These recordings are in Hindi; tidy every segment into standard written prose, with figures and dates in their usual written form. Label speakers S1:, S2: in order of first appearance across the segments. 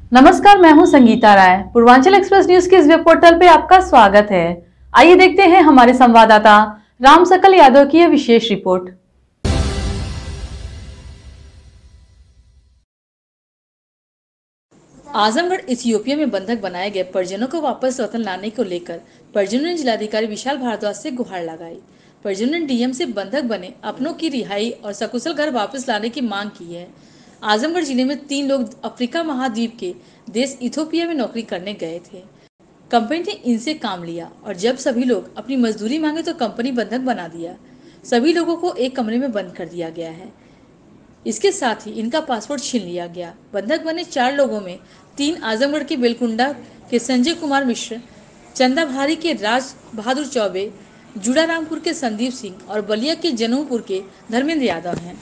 S1: नमस्कार, मैं हूं संगीता राय। पूर्वांचल एक्सप्रेस न्यूज के इस वेब पोर्टल पे आपका स्वागत है। आइए देखते हैं हमारे संवाददाता राम सकल यादव की यह विशेष रिपोर्ट। आजमगढ़ इथियोपिया में बंधक बनाए गए परिजनों को वापस वतन लाने को लेकर परिजनों ने जिलाधिकारी विशाल भारद्वाज से गुहार लगाई। परिजनों ने डीएम से बंधक बने अपनों की रिहाई और सकुशल घर वापस लाने की मांग की है। आजमगढ़ जिले में 3 लोग अफ्रीका महाद्वीप के देश इथियोपिया में नौकरी करने गए थे। कंपनी ने इनसे काम लिया और जब सभी लोग अपनी मजदूरी मांगे तो कंपनी बंधक बना दिया। सभी लोगों को एक कमरे में बंद कर दिया गया है। इसके साथ ही इनका पासपोर्ट छीन लिया गया। बंधक बने 4 लोगों में 3 आजमगढ़ के बेलकुंडा के संजय कुमार मिश्र, चंदाभारी के राज बहादुर चौबे, जुड़ारामपुर के संदीप सिंह और बलिया के जनूपुर के धर्मेंद्र यादव हैं।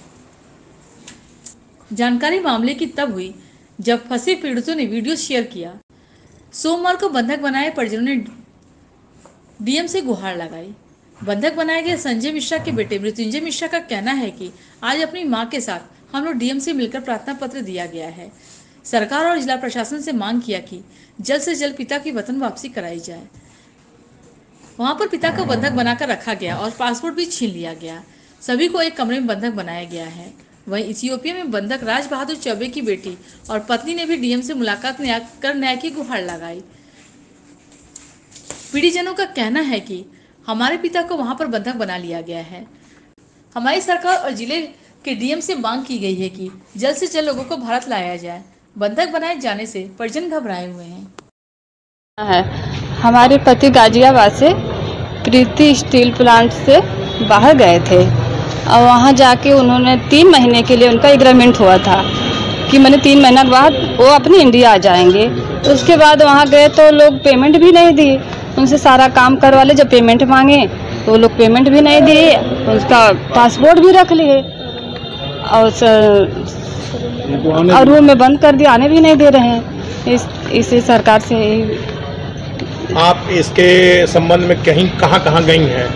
S1: जानकारी मामले की तब हुई जब फंसे पीड़ितों ने वीडियो शेयर किया। सोमवार को बंधक बनाए परिजनों ने डीएम से गुहार लगाई। बंधक बनाए गए संजय मिश्रा के बेटे मृत्युंजय मिश्रा का कहना है कि आज अपनी मां के साथ हम लोग डीएम से मिलकर प्रार्थना पत्र दिया गया है। सरकार और जिला प्रशासन से मांग किया कि जल्द से जल्द पिता की वतन वापसी कराई जाए। वहां पर पिता को बंधक बनाकर रखा गया और पासपोर्ट भी छीन लिया गया। सभी को एक कमरे में बंधक बनाया गया है। वहीं इथियोपिया में बंधक राज बहादुर चौबे की बेटी और पत्नी ने भी डीएम से मुलाकात कर न्याय की गुहार लगाई। पीड़ितजनों का कहना है कि हमारे पिता को वहां पर बंधक बना लिया गया है। हमारी सरकार और जिले के डीएम से मांग की गई है कि जल्द से जल्द लोगों को भारत लाया जाए। बंधक बनाए जाने से परिजन घबराए हुए हैं।
S2: हमारे पति गाजियाबाद से प्रीति स्टील प्लांट से बाहर गए थे और वहाँ जाके उन्होंने 3 महीने के लिए उनका एग्रीमेंट हुआ था कि मैंने 3 महीना के बाद वो अपनी इंडिया आ जाएंगे। तो उसके बाद वहाँ गए तो लोग पेमेंट भी नहीं दी। उनसे सारा काम करवा ले, जब पेमेंट मांगे तो लोग पेमेंट भी नहीं दिए, उसका पासपोर्ट भी रख लिए और रूम में बंद कर दिया, आने भी नहीं दे रहे हैं। इसे सरकार से
S3: आप इसके संबंध में कहाँ गई हैं?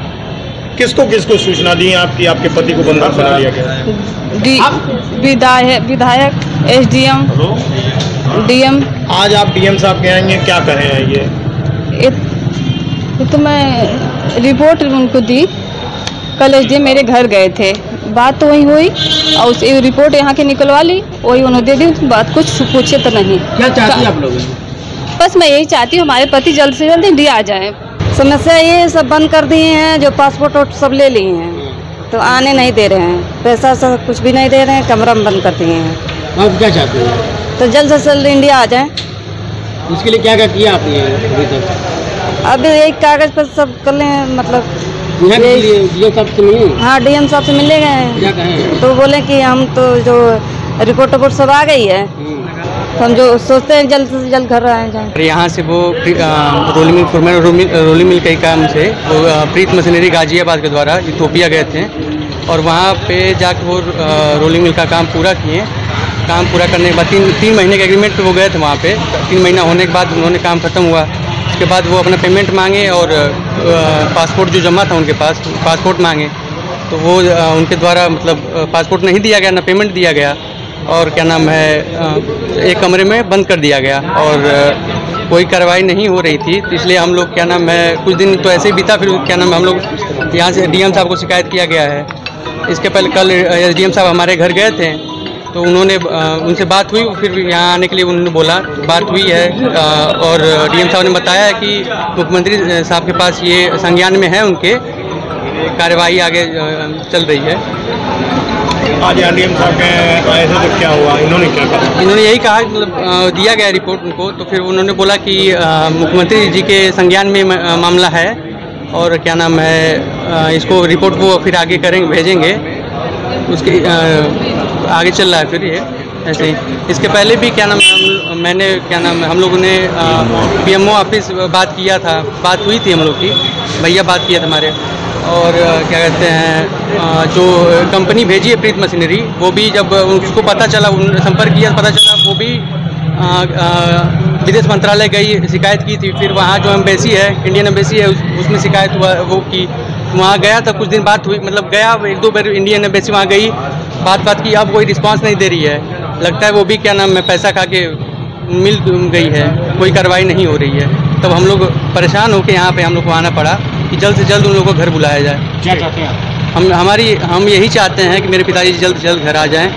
S3: किसको सूचना दी आपकी आपके पति को बंधक बना लिया गया?
S2: विधायक, एसडीएम, डीएम।
S3: आज आप डीएम साहब के आएंगे, क्या कहे हैं ये
S2: तो मैं रिपोर्ट उनको दी। कल एसडीएम मेरे घर गए थे, बात तो वही हुई और उस रिपोर्ट यहाँ की निकलवा ली, वही उन्होंने दे दी। बात कुछ पूछे तो नहीं।
S4: क्या चाहती हैं आप लोग?
S2: बस मैं यही चाहती हूँ हमारे पति जल्द से जल्द इंडिया आ जाए। समस्या ये सब बंद कर दिए हैं, जो पासपोर्ट सब ले लिए हैं तो आने नहीं दे रहे हैं, पैसा सब कुछ भी नहीं दे रहे हैं, कमरा में बंद कर दिए हैं।
S4: आप क्या चाहते हैं?
S2: तो जल्द से जल्द इंडिया आ जाए।
S4: इसके लिए क्या किया आपने अभी तक?
S2: अभी एक कागज पर सब कर लें, मतलब
S4: डीएम साहब से मिले?
S2: हाँ, डीएम साहब से मिले गए।
S4: क्या कहें?
S2: तो बोले कि हम तो जो रिपोर्ट सब आ गई है, तो हम जो सोचते हैं जल्द से जल्द घर आ जाए।
S5: यहाँ से वो रोलिंग मिल के काम से वो प्रीत मशीनरी गाजियाबाद के द्वारा इथियोपिया गए थे और वहाँ पे जाके वो रोलिंग मिल का काम पूरा किए। काम पूरा करने के बाद 3 महीने के एग्रीमेंट पे वो गए थे। वहाँ पे 3 महीना होने के बाद उन्होंने काम खत्म हुआ। उसके बाद वो अपना पेमेंट मांगे और पासपोर्ट जो जमा था उनके पास, पासपोर्ट मांगे तो वो उनके द्वारा मतलब पासपोर्ट नहीं दिया गया, ना पेमेंट दिया गया और क्या नाम है एक कमरे में बंद कर दिया गया और कोई कार्रवाई नहीं हो रही थी। तो इसलिए हम लोग क्या नाम है कुछ दिन तो ऐसे ही बीता, फिर क्या नाम है हम लोग यहाँ से डीएम साहब को शिकायत किया गया है। इसके पहले कल एसडीएम साहब हमारे घर गए थे तो उन्होंने उनसे बात हुई, फिर यहाँ आने के लिए उन्होंने बोला, बात हुई है और डीएम साहब ने बताया है कि मुख्यमंत्री साहब के पास ये संज्ञान में है, उनके कार्रवाई आगे चल रही है।
S3: आज डीएम साहब के आए थे तो क्या हुआ? इन्होंने क्या कहा?
S5: इन्होंने यही कहा, मतलब दिया गया रिपोर्ट उनको, तो फिर उन्होंने बोला कि मुख्यमंत्री जी के संज्ञान में मामला है और क्या नाम है इसको रिपोर्ट वो फिर आगे करेंगे, भेजेंगे। उसके आगे चल रहा है फिर ये ऐसे ही। इसके पहले भी क्या नाम मैंने क्या नाम हम लोगों ने पीएमओ ऑफिस बात किया था, बात हुई थी हम लोग की, भैया बात किया था हमारे। और क्या कहते हैं जो कंपनी भेजी है प्रीत मशीनरी, वो भी जब उसको पता चला, संपर्क किया, पता चला, वो भी विदेश मंत्रालय गई, शिकायत की थी। फिर वहाँ जो एम्बेसी है, इंडियन एम्बेसी है, उसमें शिकायत हुआ वो की। वहाँ गया था, कुछ दिन बात हुई, मतलब गया 1-2 बार इंडियन एम्बेसी वहाँ गई, बात की, अब कोई रिस्पांस नहीं दे रही है। लगता है वो भी क्या नाम है पैसा खा के मिल गई है, कोई कार्रवाई नहीं हो रही है। तब हम लोग परेशान होकर यहाँ पे हम लोग को आना पड़ा कि जल्द से जल्द उन लोगों को घर बुलाया जाए।
S4: क्या चाहते हैं आप?
S5: हम यही चाहते हैं कि मेरे पिताजी जल्द से जल्द घर आ जाएं।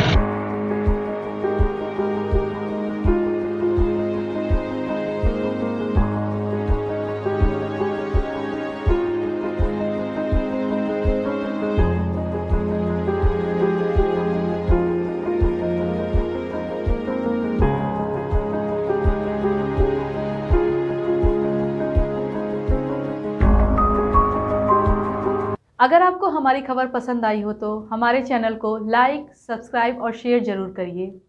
S1: अगर आपको हमारी खबर पसंद आई हो तो हमारे चैनल को लाइक, सब्सक्राइब और शेयर जरूर करिए।